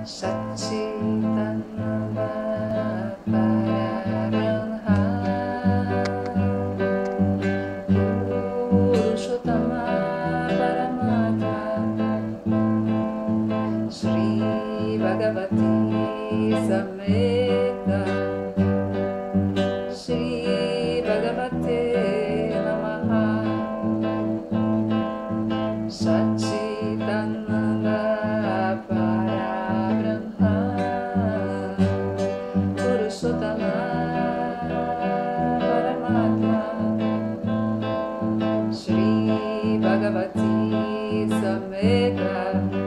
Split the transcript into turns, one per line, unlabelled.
Satchitananda Parabrahma Purushottama Paramatma Shri Bhagavati Sameta Shri Bhagavate Namaha Satchitananda Parabrahma Purushottama Paramatma Shri Bhagavati Sameta